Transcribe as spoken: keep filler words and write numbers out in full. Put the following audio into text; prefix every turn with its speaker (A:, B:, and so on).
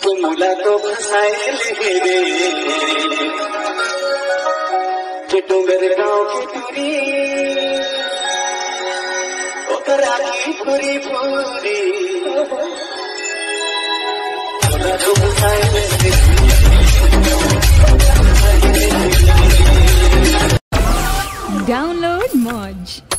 A: मुला तो फसाए रे के डोंगर गाँव की दूरी ओकरा की पूरी पूरी मुला तो फसाए रे।
B: Download Moj.